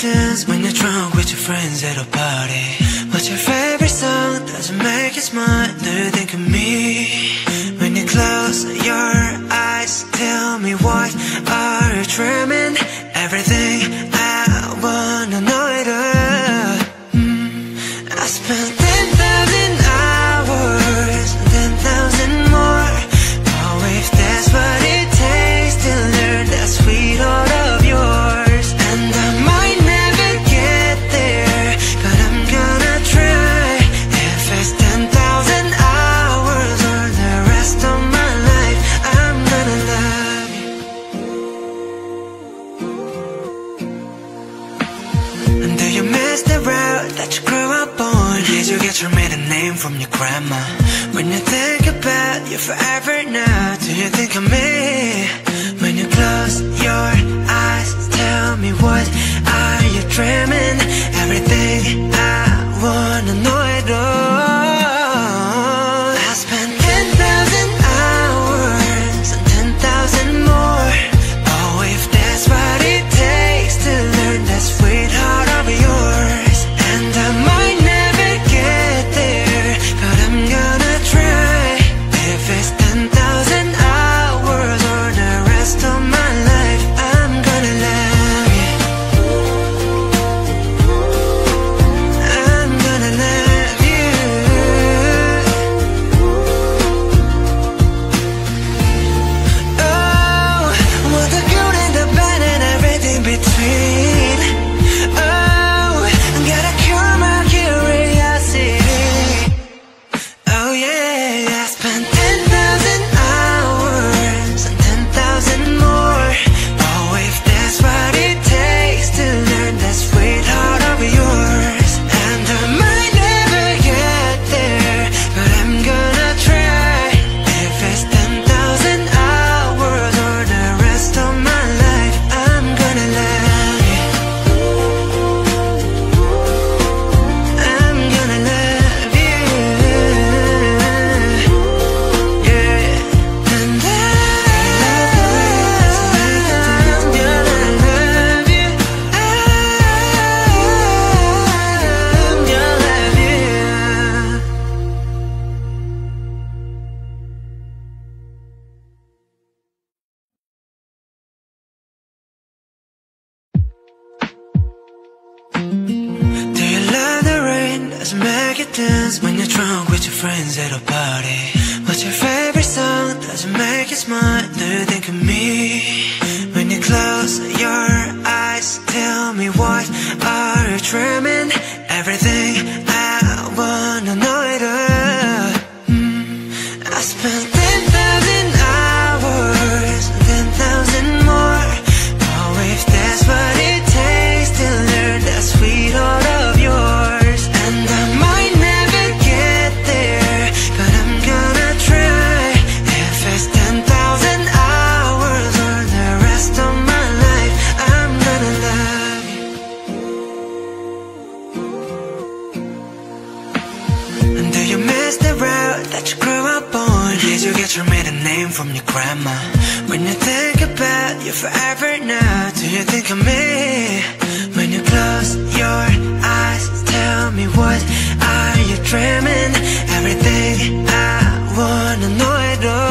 dance when you're drunk with your friends at a party? What's your favorite song? Does it make you smile? Do you think of me? When you close your eyes, tell me what are you dreaming? Everything I wanna know it all. I spent 10,000 hours, 10,000 more. Oh, if that's what it takes to learn that sweet heart of yours. And I might never get there, but I'm gonna try. If it's 10,000 hours or the rest of my life, I'm gonna love you. And do you miss the road that you grew up on? Did you get your maiden name from your grandma? When you think about you forever now, do you think of me? When you close your eyes, tell me what are you dreaming? Everything I wanna know it all. I spent 10,000 hours and 10,000 more. Oh, if that's what it takes to learn that sweet heart of yours. And I might never get there, but I'm gonna try. If it's 10,000 hours or the rest of my life, I'm gonna love you. I'm gonna love you. Oh, what the good and the bad and everything between. Oh, gotta cure my curiosity. Oh yeah, I spent 10,000 hours and 10,000 more. Oh, if that's what it takes to learn that sweet heart of yours. And I might never get there, but I'm gonna try. If it's 10,000 hours or the rest of my life, I'm gonna love you. I'm gonna love you. Yeah. And I'm gonna love you. I'm gonna love you. Do you love the rain? Does it make you dance when you're drunk with your friends at a party? What's your favorite song? Does it make you smile? Do you think of me? When you close your eyes, tell me what are you dreaming? Everything I wanna know it all. I spent 10,000 hours, 10,000 more. Oh, if that's what it takes to learn that sweet heart of yours. And I might never get there, but I'm gonna try. If it's 10,000 hours or the rest of my life, I'm gonna love you. And do you miss the road that you grew up on? Did you get your maiden name from your grandma? When you think about you forever now, do you think of me? When you close your eyes, tell me what are you dreaming? Everything I wanna know it all.